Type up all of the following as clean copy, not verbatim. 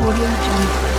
Audio Jungle.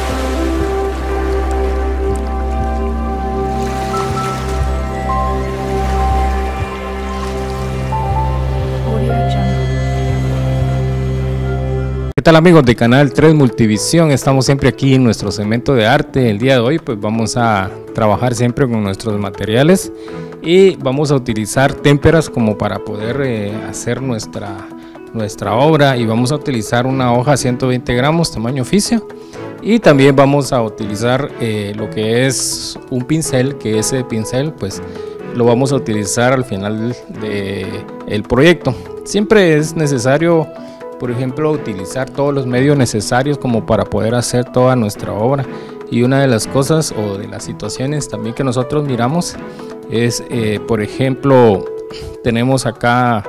¿Qué tal amigos de Canal 3 Multivisión? Estamos siempre aquí en nuestro segmento de arte. El día de hoy pues vamos a trabajar siempre con nuestros materiales y vamos a utilizar témperas como para poder hacer nuestra obra, y vamos a utilizar una hoja 120 gramos tamaño oficio, y también vamos a utilizar lo que es un pincel, que ese pincel pues lo vamos a utilizar al final del proyecto. Siempre es necesario, por ejemplo, utilizar todos los medios necesarios como para poder hacer toda nuestra obra. Y una de las cosas o de las situaciones también que nosotros miramos es, por ejemplo, tenemos acá,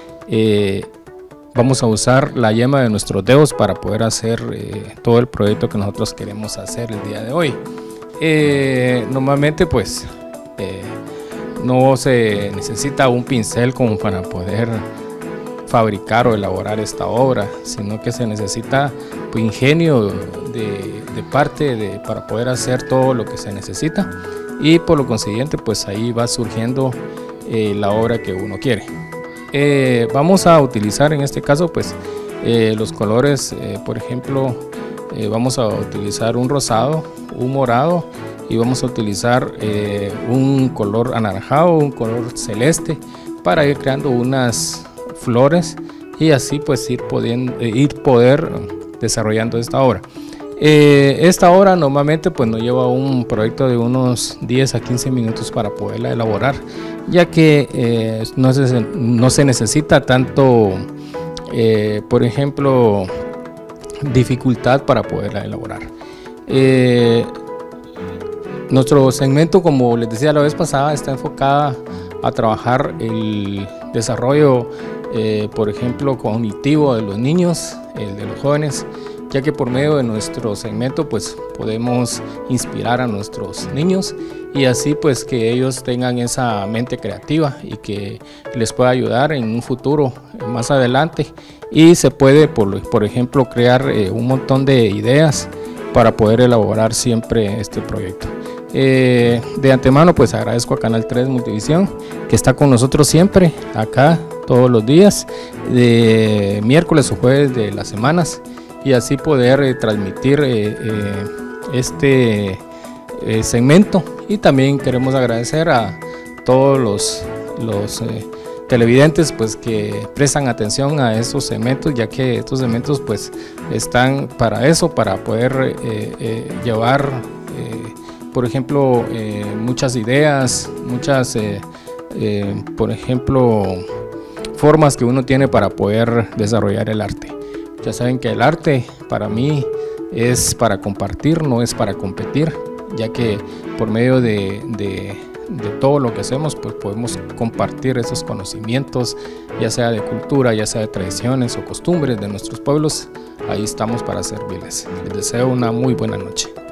vamos a usar la yema de nuestros dedos para poder hacer todo el proyecto que nosotros queremos hacer el día de hoy. Normalmente pues no se necesita un pincel como para poder fabricar o elaborar esta obra, sino que se necesita pues, ingenio de parte para poder hacer todo lo que se necesita, y por lo consiguiente pues ahí va surgiendo la obra que uno quiere. Vamos a utilizar en este caso pues los colores, por ejemplo, vamos a utilizar un rosado, un morado, y vamos a utilizar un color anaranjado, un color celeste, para ir creando unas flores y así pues ir poder desarrollando esta obra. Esta obra normalmente pues nos lleva un proyecto de unos 10 a 15 minutos para poderla elaborar, ya que no se necesita tanto, por ejemplo, dificultad para poderla elaborar. Nuestro segmento, como les decía la vez pasada, está enfocada a trabajar el desarrollo, por ejemplo, cognitivo de los niños, el de los jóvenes, ya que por medio de nuestro segmento pues podemos inspirar a nuestros niños, y así pues que ellos tengan esa mente creativa y que les pueda ayudar en un futuro más adelante, y se puede por ejemplo crear un montón de ideas para poder elaborar siempre este proyecto. De antemano pues agradezco a Canal 3 Multivisión, que está con nosotros siempre acá todos los días, de miércoles o jueves de las semanas, y así poder transmitir este segmento. Y también queremos agradecer a todos los televidentes pues que prestan atención a estos segmentos, ya que estos segmentos pues están para eso, para poder llevar por ejemplo muchas ideas, muchas por ejemplo formas que uno tiene para poder desarrollar el arte. Ya saben que el arte para mí es para compartir, no es para competir, ya que por medio de todo lo que hacemos pues podemos compartir esos conocimientos, ya sea de cultura, ya sea de tradiciones o costumbres de nuestros pueblos. Ahí estamos para servirles. Les deseo una muy buena noche.